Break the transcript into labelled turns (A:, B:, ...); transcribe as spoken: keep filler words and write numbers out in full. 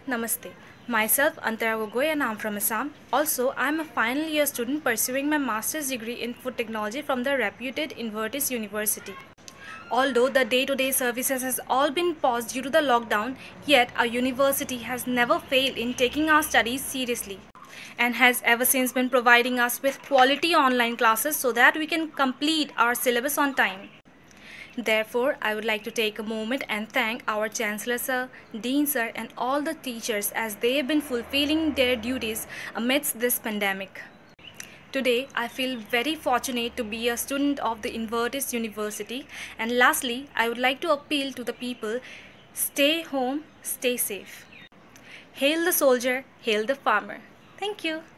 A: Namaste. Myself Antara Gogoi and I'm from Assam. Also, I'm a final year student pursuing my master's degree in food technology from the reputed Invertis University. Although the day-to-day services has all been paused due to the lockdown, yet our university has never failed in taking our studies seriously and has ever since been providing us with quality online classes so that we can complete our syllabus on time. Therefore, I would like to take a moment and thank our Chancellor Sir, Dean Sir and all the teachers as they have been fulfilling their duties amidst this pandemic. Today, I feel very fortunate to be a student of the Invertis University, and lastly, I would like to appeal to the people, stay home, stay safe. Hail the soldier, hail the farmer. Thank you.